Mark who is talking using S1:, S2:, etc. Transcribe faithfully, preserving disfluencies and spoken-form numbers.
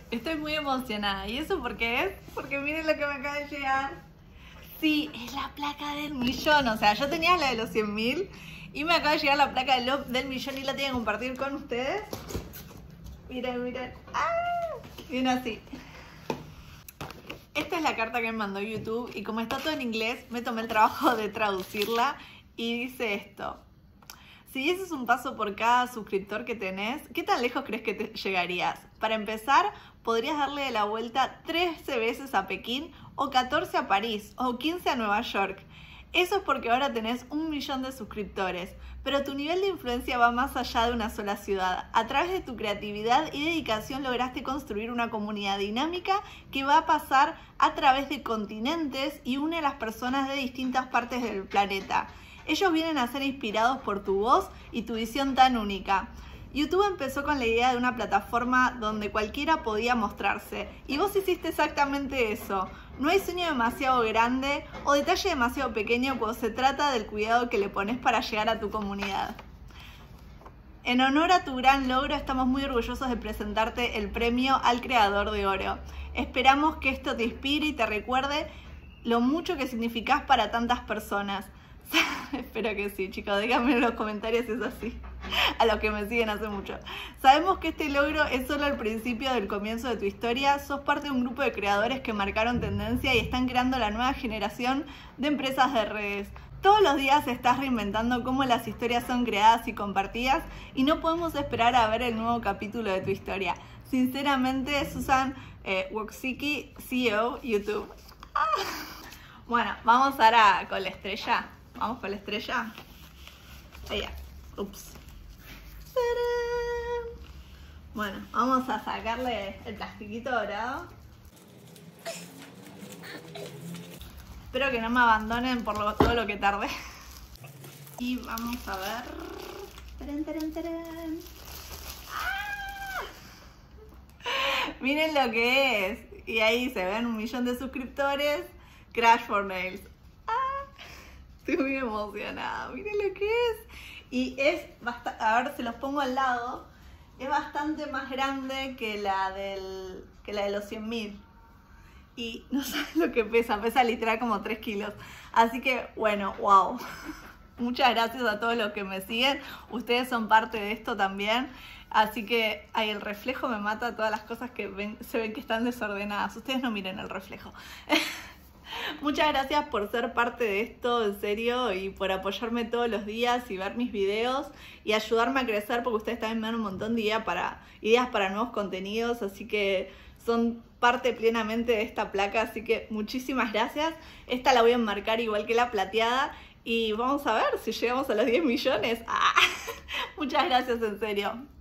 S1: Estoy muy emocionada. ¿Y eso por qué es? Porque miren lo que me acaba de llegar. Sí, es la placa del millón. O sea, yo tenía la de los cien mil y me acaba de llegar la placa del, del millón y la tengo que compartir con ustedes. Miren, miren. ¡Ah! Viene así. Esta es la carta que me mandó YouTube y como está todo en inglés, me tomé el trabajo de traducirla y dice esto. Si dieses un paso por cada suscriptor que tenés, ¿qué tan lejos crees que te llegarías? Para empezar, podrías darle la vuelta trece veces a Pekín o catorce a París o quince a Nueva York. Eso es porque ahora tenés un millón de suscriptores, pero tu nivel de influencia va más allá de una sola ciudad. A través de tu creatividad y dedicación lograste construir una comunidad dinámica que va a pasar a través de continentes y une a las personas de distintas partes del planeta. Ellos vienen a ser inspirados por tu voz y tu visión tan única. YouTube empezó con la idea de una plataforma donde cualquiera podía mostrarse y vos hiciste exactamente eso. No hay sueño demasiado grande o detalle demasiado pequeño cuando se trata del cuidado que le pones para llegar a tu comunidad. En honor a tu gran logro, estamos muy orgullosos de presentarte el premio al Creador de Oro. Esperamos que esto te inspire y te recuerde lo mucho que significás para tantas personas. Espero que sí, chicos, déjame en los comentarios si es así, a los que me siguen hace mucho. Sabemos que este logro es solo el principio del comienzo de tu historia. Sos parte de un grupo de creadores que marcaron tendencia y están creando la nueva generación de empresas de redes. Todos los días estás reinventando cómo las historias son creadas y compartidas y no podemos esperar a ver el nuevo capítulo de tu historia. Sinceramente, Susan eh, Wojcicki, C E O, YouTube. Ah. Bueno, vamos ahora con la estrella. Vamos con la estrella. Ahí ya. Ups. ¡Tarán! Bueno, vamos a sacarle el plastiquito dorado. Espero que no me abandonen por lo, todo lo que tardé. Y vamos a ver. ¡Tarán, tarán, tarán! ¡Ah! Miren lo que es. Y ahí se ven un millón de suscriptores. Crash for Nails. Estoy muy emocionada, miren lo que es. Y es bastante, a ver, se los pongo al lado. Es bastante más grande que la, del, que la de los cien mil. Y no saben lo que pesa, pesa literal como tres kilos. Así que, bueno, wow. Muchas gracias a todos los que me siguen. Ustedes son parte de esto también. Así que, ay, el reflejo me mata todas las cosas que ven, se ven que están desordenadas. Ustedes no miren el reflejo. Muchas gracias por ser parte de esto, en serio, y por apoyarme todos los días y ver mis videos y ayudarme a crecer, porque ustedes también me dan un montón de ideas para, ideas para nuevos contenidos, así que son parte plenamente de esta placa, así que muchísimas gracias. Esta la voy a enmarcar igual que la plateada y vamos a ver si llegamos a los diez millones. ¡Ah! Muchas gracias, en serio.